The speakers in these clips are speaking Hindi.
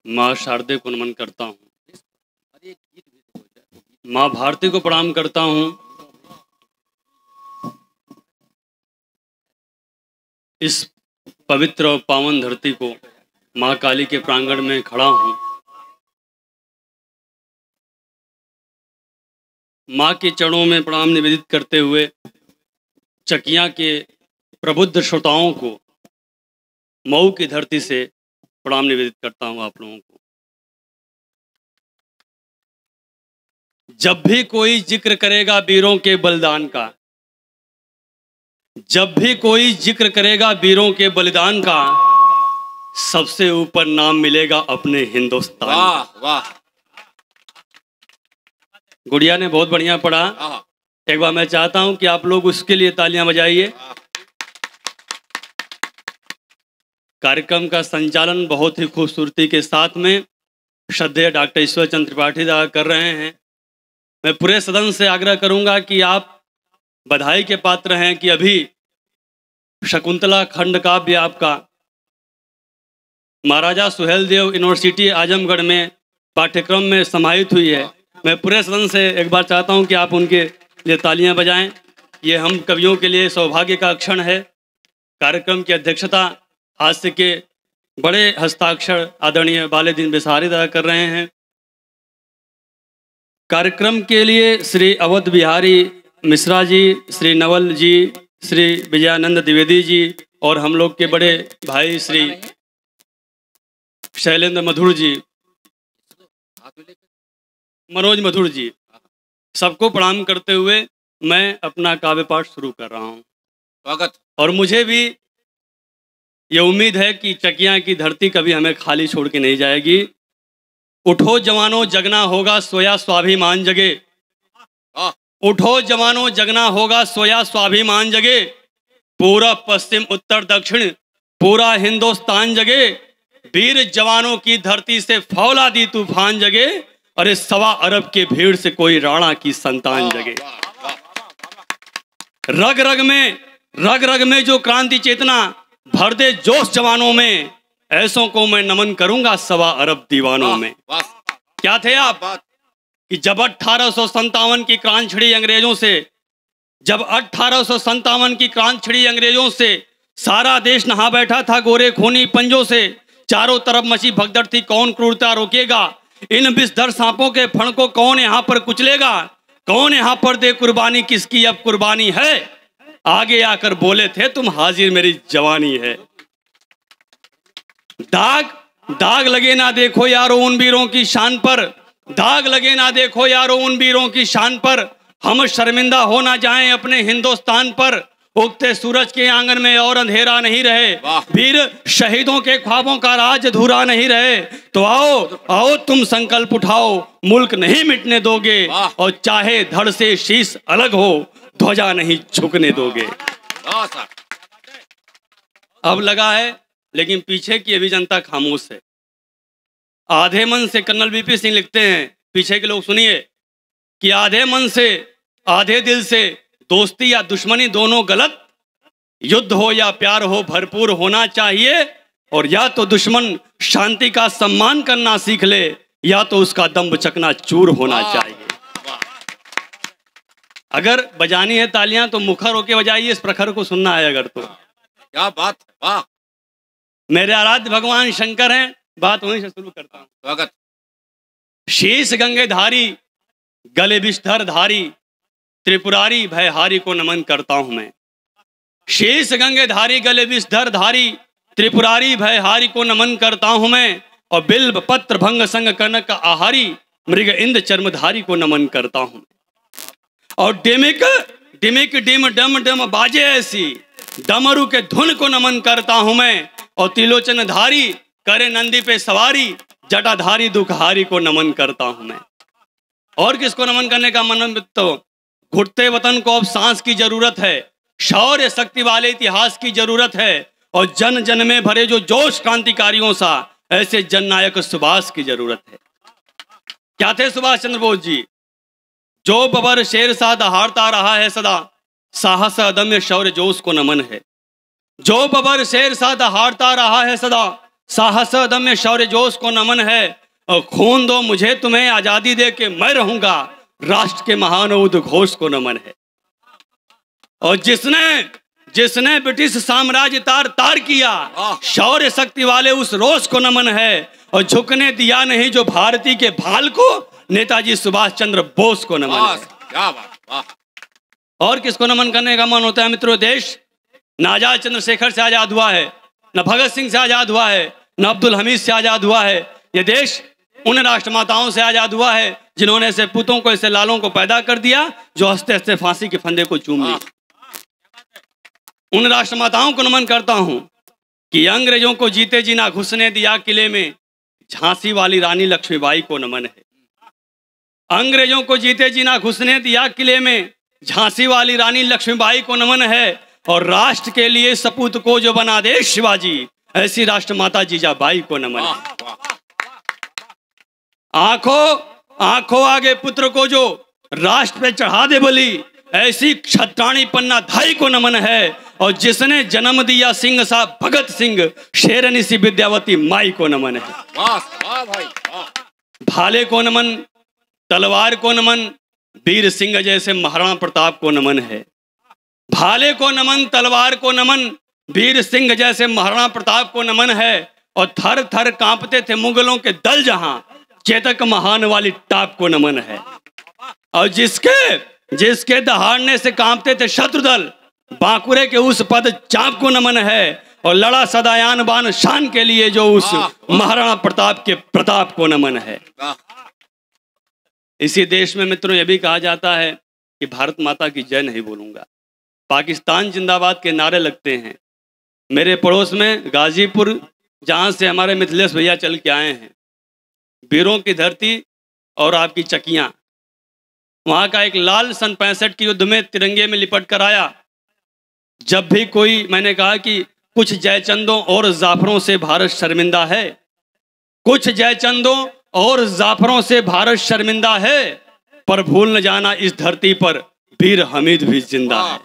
माँ शारदे को नमन करता हूँ, माँ भारती को प्रणाम करता हूँ। इस पवित्र और पावन धरती को माँ काली के प्रांगण में खड़ा हूँ। माँ के चरणों में प्रणाम निवेदित करते हुए चकिया के प्रबुद्ध श्रोताओं को मऊ की धरती से प्रणाम निवेदित करता हूँ आप लोगों को। जब भी कोई जिक्र करेगा वीरों के बलिदान का, जब भी कोई जिक्र करेगा वीरों के बलिदान का, सबसे ऊपर नाम मिलेगा अपने हिंदुस्तान। वाह वाह, गुड़िया ने बहुत बढ़िया पढ़ा। एक बार मैं चाहता हूं कि आप लोग उसके लिए तालियां बजाइए। कार्यक्रम का संचालन बहुत ही खूबसूरती के साथ में श्रद्धेय डॉक्टर ईश्वर चंद्र त्रिपाठी दादा कर रहे हैं। मैं पूरे सदन से आग्रह करूंगा कि आप बधाई के पात्र हैं कि अभी शकुंतला खंड काव्य आपका महाराजा सुहेलदेव यूनिवर्सिटी आजमगढ़ में पाठ्यक्रम में समाहित हुई है। मैं पूरे सदन से एक बार चाहता हूं कि आप उनके लिए तालियां बजाएं। ये हम कवियों के लिए सौभाग्य का क्षण है। कार्यक्रम की अध्यक्षता हास्य के बड़े हस्ताक्षर आदरणीय बालेदीन बेसारी दादा कर रहे हैं। कार्यक्रम के लिए श्री अवध बिहारी मिश्रा जी, श्री नवल जी, श्री विजयानंद द्विवेदी जी और हम लोग के बड़े भाई श्री शैलेंद्र मधुर जी, मनोज मधुर जी, सबको प्रणाम करते हुए मैं अपना काव्य पाठ शुरू कर रहा हूँ। स्वागत। और मुझे भी ये उम्मीद है कि चकिया की धरती कभी हमें खाली छोड़ के नहीं जाएगी। उठो जवानों जगना होगा सोया स्वाभिमान जगे, उठो जवानों जगना होगा सोया स्वाभिमान जगे, पूरब पश्चिम उत्तर दक्षिण पूरा हिंदुस्तान जगे, वीर जवानों की धरती से फौलादी तूफान जगे, और इस 1.25 अरब के भीड़ से कोई राणा की संतान जगे। रग रग में जो क्रांति चेतना भर दे जोश जवानों में, ऐसों को मैं नमन करूंगा 1.25 अरब दीवानों में। क्या थे आप कि जब 1857 की क्रांति छिड़ी अंग्रेजों से, जब 1857 की क्रांति छिड़ी अंग्रेजों से, सारा देश नहा बैठा था गोरे खूनी पंजों से, चारों तरफ मची भगदड़ थी कौन क्रूरता रोकेगा, इन विषधर सांपों के फण को कौन यहाँ पर कुचलेगा, कौन यहाँ पर दे कुर्बानी किसकी अब कुर्बानी है, आगे आकर बोले थे तुम हाजिर मेरी जवानी है। दाग लगे ना देखो यारो उन वीरों की शान पर, दाग लगे ना देखो यारो उन वीरों की शान पर, हम शर्मिंदा हो ना जाएं अपने हिंदुस्तान पर, उगते सूरज के आंगन में और अंधेरा नहीं रहे, वीर शहीदों के ख्वाबों का राज अधूरा नहीं रहे, तो आओ तुम संकल्प उठाओ मुल्क नहीं मिटने दोगे, और चाहे धड़ से शीश अलग हो ध्वजा नहीं झुकने दोगे। अब लगा है लेकिन पीछे की अभी जनता खामोश है। आधे मन से कर्नल वीपी सिंह लिखते हैं, पीछे के लोग सुनिए, कि आधे मन से आधे दिल से दोस्ती या दुश्मनी दोनों गलत, युद्ध हो या प्यार हो भरपूर होना चाहिए, और या तो दुश्मन शांति का सम्मान करना सीख ले या तो उसका दम्भ चकना चूर होना चाहिए। अगर बजानी है तालियां तो मुखर होके बजाइए, इस प्रखर को सुनना है अगर तो। क्या बात है, वाह। मेरे आराध्य भगवान शंकर हैं, बात वहीं से शुरू करता हूं। स्वागत। शीश गंगे धारी गले विषधर धारी, त्रिपुरारी भयहारी को नमन करता हूं मैं। शीश गंगे धारी गले विषधर धारी, त्रिपुरारी भयहारी को नमन करता हूं मैं, और बिल्व पत्र भंग संग कनक आहारी, मृग इंद चर्मधारी को नमन करता हूं। और डिमिक डिमिक डिम डम डम बाजे ऐसी, डमरू के धुन को नमन करता हूं मैं, और तिलोचन धारी करे नंदी पे सवारी, जटाधारी दुखहारी को नमन करता हूं मैं। और किसको नमन करने का मन? तो घुटते वतन को अब सांस की जरूरत है, शौर्य शक्ति वाले इतिहास की जरूरत है, और जन जन में भरे जो जोश क्रांतिकारियों सा, ऐसे जननायक सुभाष की जरूरत है। क्या थे सुभाष चंद्र बोस जी? जो बबर शेर सा दहाड़ता रहा है सदा, साहस अदम्य शौर्य जोश को नमन है। जो बबर शेर सा दहाड़ता रहा है सदा, साहस दम्य शौर्य जोश को नमन है। और खून दो मुझे तुम्हें आजादी दे के मैं रहूंगा, राष्ट्र के महान उद्घोष को नमन है। और जिसने ब्रिटिश साम्राज्य तार तार किया, शौर्य शक्ति वाले उस रोष को नमन है। और झुकने दिया नहीं जो भारती के भाल को, नेताजी सुभाष चंद्र बोस को नमन है। क्या बात, वाह। और किसको नमन करने का मन होता है मित्रों? देश न आजाद चंद्रशेखर से आजाद हुआ है, न भगत सिंह से आजाद हुआ है, न अब्दुल हमीद से आजाद हुआ है। यह देश उन राष्ट्रमाताओं से आजाद हुआ है जिन्होंने ऐसे पुतों को, ऐसे लालों को पैदा कर दिया जो हंसते हंसते फांसी के फंदे को चूम ली। उन राष्ट्रमाताओं को नमन करता हूं कि अंग्रेजों को जीते जी ना घुसने दिया किले में, झांसी वाली रानी लक्ष्मीबाई को नमन है। अंग्रेजों को जीते जी ना घुसने दिया किले में, झांसी वाली रानी लक्ष्मीबाई को नमन है। और राष्ट्र के लिए सपूत को जो बना दे शिवाजी, ऐसी राष्ट्रमाता जीजाबाई को नमन है। आंखों आगे पुत्र को जो राष्ट्र पे चढ़ा दे बलि, ऐसी क्षत्राणी पन्ना धाई को नमन है। और जिसने जन्म दिया सिंह सा भगत सिंह, शेरनी सी विद्यावती माई को नमन है। वाह वाह भाई वाह। भाले को नमन, तलवार को नमन, वीर सिंह जैसे महाराणा प्रताप को नमन है। भाले को नमन, तलवार को नमन, वीर सिंह जैसे महाराणा प्रताप को नमन है। और थर थर कांपते थे मुगलों के दल जहां, चेतक महान वाली टाप को नमन है। और जिसके दहाड़ने से कांपते थे शत्रु दल, बांकुरे के उस पद चाप को नमन है। और लड़ा सदायान बान शान के लिए जो उस महाराणा प्रताप के प्रताप को नमन है। इसी देश में मित्रों यह भी कहा जाता है कि भारत माता की जय नहीं बोलूंगा, पाकिस्तान जिंदाबाद के नारे लगते हैं। मेरे पड़ोस में गाजीपुर, जहां से हमारे मिथिलेश भैया चल के आए हैं, वीरों की धरती और आपकी चकियां, वहां का एक लाल सन 65 के युद्ध में तिरंगे में लिपट कर आया। जब भी कोई, मैंने कहा कि कुछ जयचंदों और जाफरों से भारत शर्मिंदा है, कुछ जयचंदों और जाफरों से भारत शर्मिंदा है, पर भूल न जाना इस धरती पर वीर हमीद भी जिंदा है।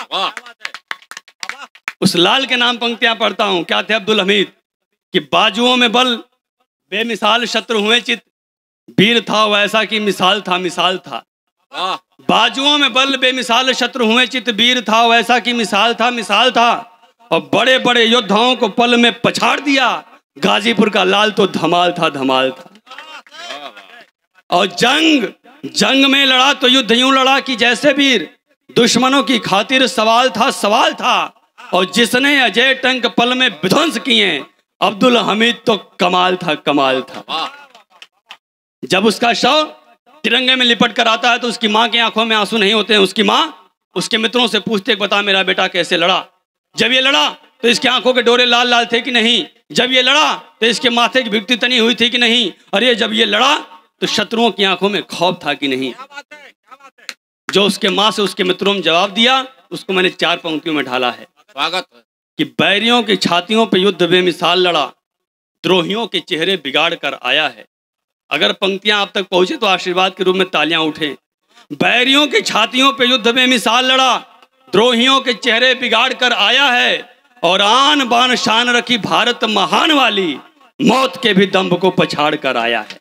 उस लाल के नाम पंक्तियां पढ़ता हूं। क्या थे अब्दुल हमीद? कि बाजुओं में बल बेमिसाल शत्रु हुए चित, वीर था वैसा कि मिसाल था। बाजुओं में बल बेमिसाल शत्रु हुए चित, वीर था वैसा कि मिसाल था। और बड़े बड़े योद्धाओं को पल में पछाड़ दिया, गाजीपुर का लाल तो धमाल था। और जंग में लड़ा तो युद्ध यूं लड़ा कि जैसे वीर, दुश्मनों की खातिर सवाल था। और जिसने अजय टंक पल में विध्वंस किए, अब्दुल हमीद तो कमाल था। जब उसका शव तिरंगे में लिपट कर आता है तो उसकी माँ की आंखों में आंसू नहीं होते हैं। उसकी माँ उसके मित्रों से पूछते, बता मेरा बेटा कैसे लड़ा? जब ये लड़ा तो इसकी आंखों के डोरे लाल लाल थे कि नहीं? जब ये लड़ा तो इसके माथे की भिक्ति तनी हुई थी कि नहीं? अरे जब ये लड़ा तो शत्रुओं की आंखों में खौफ था कि नहीं? जो उसके माँ से उसके मित्रों ने जवाब दिया, उसको मैंने 4 पंक्तियों में ढाला है। स्वागत है। कि बैरियों की छातियों पे युद्ध बेमिसाल लड़ा, द्रोहियों के चेहरे बिगाड़ कर आया है। अगर पंक्तियां आप तक पहुंचे तो आशीर्वाद के रूप में तालियां उठे। बैरियों की छातियों पे युद्ध बेमिसाल लड़ा, द्रोहियों के चेहरे बिगाड़ कर आया है। और आन बान शान रखी भारत महान वाली, मौत के भी दंभ को पछाड़ कर आया है।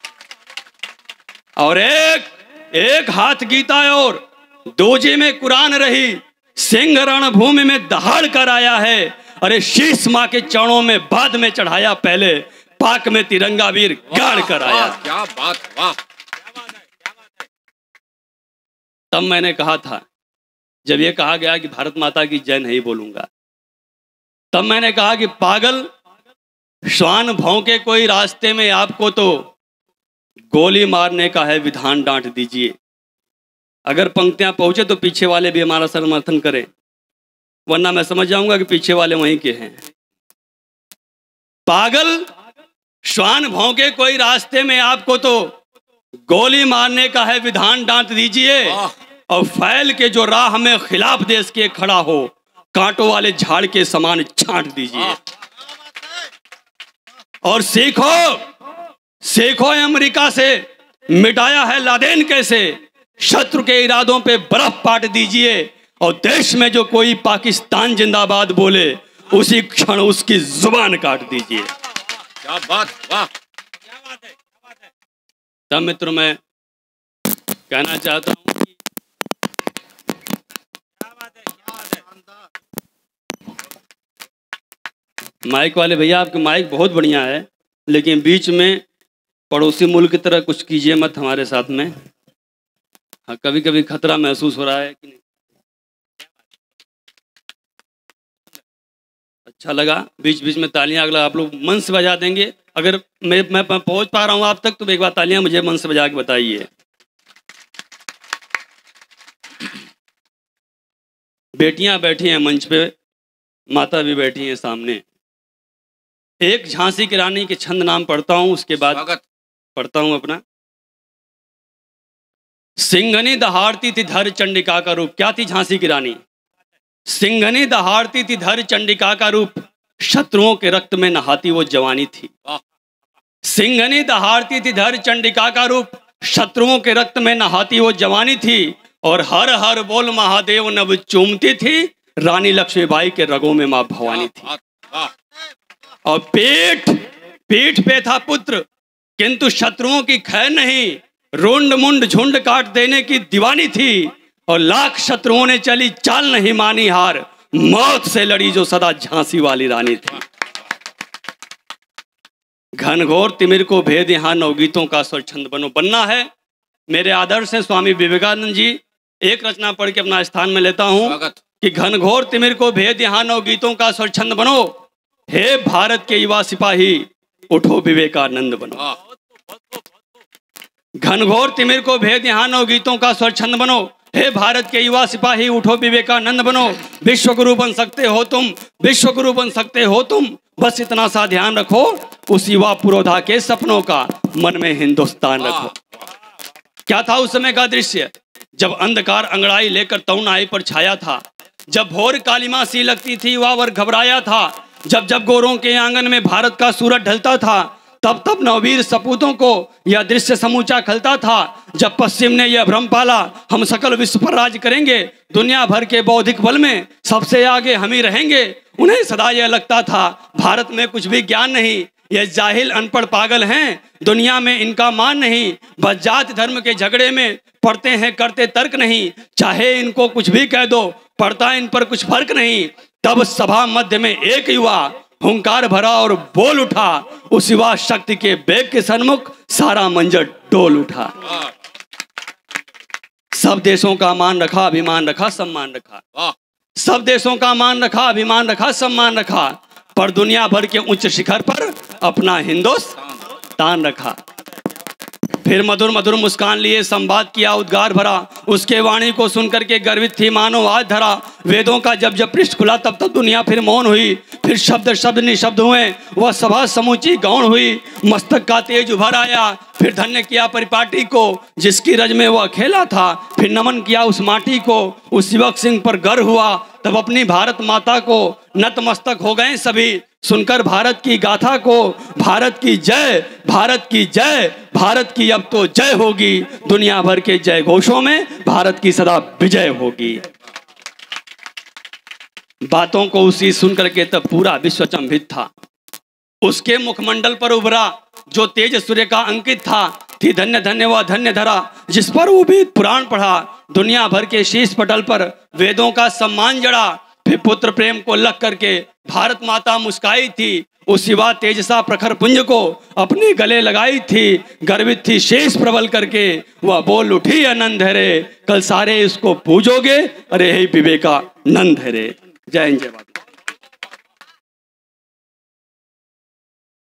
और एक हाथ गीता और दोजे में कुरान रही, सिंह रणभूमि में दहाड़ कर आया है। अरे शीश माँ के चरणों में बाद में चढ़ाया, पहले पाक में तिरंगा वीर गाड़ कर आया। क्या बात, वाह। तब मैंने कहा था, जब यह कहा गया कि भारत माता की जय नहीं बोलूंगा, तब मैंने कहा कि पागल श्वान भौंके कोई रास्ते में, आपको तो गोली मारने का है विधान, डांट दीजिए। अगर पंक्तियां पहुंचे तो पीछे वाले भी हमारा समर्थन करें, वरना मैं समझ जाऊंगा कि पीछे वाले वहीं के हैं। पागल श्वान भौंके कोई रास्ते में, आपको तो गोली मारने का है विधान, डांट दीजिए। और फैल के जो राह में खिलाफ देश के खड़ा हो, कांटों वाले झाड़ के समान छांट दीजिए। और सीखो अमेरिका से मिटाया है लादेन कैसे, शत्रु के इरादों पे बर्फ पाट दीजिए। और देश में जो कोई पाकिस्तान जिंदाबाद बोले, उसी क्षण उसकी जुबान काट दीजिए। क्या बात, वाह। तब मित्र मैं कहना चाहता हूँ कि माइक वाले भैया आपके माइक बहुत बढ़िया है, लेकिन बीच में पड़ोसी मुल्क की तरह कुछ कीजिए मत हमारे साथ में। हाँ, कभी कभी खतरा महसूस हो रहा है कि नहीं। अच्छा लगा, बीच बीच में तालियां अगला आप लोग मन से बजा देंगे। अगर मैं पहुंच पा रहा हूं आप तक तो एक बार तालियां मुझे मन से बजा के बताइए। बेटियां बैठी हैं मंच पे, माता भी बैठी हैं सामने। एक झांसी की रानी के छंद नाम पढ़ता हूं, उसके बाद स्वागत। पढ़ता हूं अपना। सिंघनी दहाड़ती थी धर चंडिका का रूप। क्या थी झांसी की रानी? सिंघनी दहाड़ती थी धर चंडिका का रूप, शत्रुओं के रक्त में नहाती वो जवानी थी। सिंघनी दहाड़ती थी धर चंडिका का रूप, शत्रुओं के रक्त में नहाती वो जवानी थी। और हर हर बोल महादेव नभ चूमती थी, रानी लक्ष्मीबाई के रगों में मां भवानी थी। और पीठ पे था पुत्र, किंतु शत्रुओं की खैर नहीं, रुंड मुंड झुंड काट देने की दीवानी थी। और लाख शत्रुओं ने चली चाल नहीं मानी हार, मौत से लड़ी जो सदा झांसी वाली रानी थी। घनघोर तिमिर को भेद यहाँ नवगीतों का स्वच्छंद बनो। बनना है मेरे आदर्श हैं स्वामी विवेकानंद जी। एक रचना पढ़ के अपना स्थान में लेता हूं कि घनघोर तिमिर को भेद यहाँ नवगीतों का स्वच्छंद बनो, हे भारत के युवा सिपाही उठो विवेकानंद बनो। घनघोर तिमिर को भेद यहाँ नवगीतों का स्वच्छंद बनो, हे भारत के युवा सिपाही उठो विवेकानंद बनो। विश्वगुरु बन सकते हो तुम, विश्वगुरु बन सकते हो तुम, बस इतना सा ध्यान रखो, उस युवा पुरोधा के सपनों का मन में हिंदुस्तान रखो। क्या था उस समय का दृश्य? जब अंधकार अंगड़ाई लेकर तरुणाई पर छाया था, जब भोर कालिमा सी लगती थी युवा वर्ग घबराया था, जब जब गोरों के आंगन में भारत का सूरज ढलता था, तब तब नववीर सपूतों को यह दृश्य समूचा खलता था। जब पश्चिम ने यह भ्रम पाला हम सकल विश्व पर राज करेंगे, दुनिया भर के बौद्धिक बल में सबसे आगे हम ही रहेंगे, उन्हें सदा यह लगता था भारत में कुछ भी ज्ञान नहीं, ये जाहिल अनपढ़ पागल हैं, दुनिया में इनका मान नहीं, बस जाति धर्म के झगड़े में पढ़ते हैं करते तर्क नहीं, चाहे इनको कुछ भी कह दो पड़ता इन पर कुछ फर्क नहीं। तब सभा मध्य में एक युवा हुंकार भरा और बोल उठा, उस युवा शक्ति के बेग के सन्मुख सारा मंजर डोल उठा। सब देशों का मान रखा, अभिमान रखा, सम्मान रखा। सब देशों का मान रखा, अभिमान रखा, सम्मान रखा, पर दुनिया भर के उच्च शिखर पर अपना हिंदुस्तान रखा। फिर मधुर मधुर मुस्कान लिए संवाद किया उद्गार भरा, उसके वाणी को सुनकर के गर्वित थी मानो आज धरा। वेदों का जब जब पृष्ठ खुला तब तब दुनिया फिर मौन हुई, फिर शब्द शब्द निशब्द हुए, वह सभा समूची गौण हुई। मस्तक का तेज उभर आया, फिर धन्य किया परिपाटी को जिसकी रज में वह खेला था, फिर नमन किया उस माटी को, उस युवक सिंह पर गर्व हुआ। तब अपनी भारत माता को नतमस्तक हो गए सभी, सुनकर भारत की गाथा को। भारत की जय, भारत की जय, भारत की अब तो जय होगी, दुनिया भर के जय घोषों में भारत की सदा विजय होगी। बातों को उसी सुनकर के तब पूरा विश्व चंभित था। उसके मुखमंडल पर उभरा जो तेज सूर्य का अंकित था, थी धन्य धन्य वह धन्य धरा जिस पर वो वेद पुराण पढ़ा। दुनिया भर के शीश पटल पर वेदों का सम्मान जड़ा, फिर पुत्र प्रेम को लग करके भारत माता मुस्काई थी। उस युवा तेजसा प्रखर पुंज को अपने गले लगाई थी, गर्वित थी शेष प्रबल करके वह बोल उठी आनंद है रे, कल सारे इसको पूजोगे, अरे हे विवेकानंद है रे। जय हिंद जय भारत।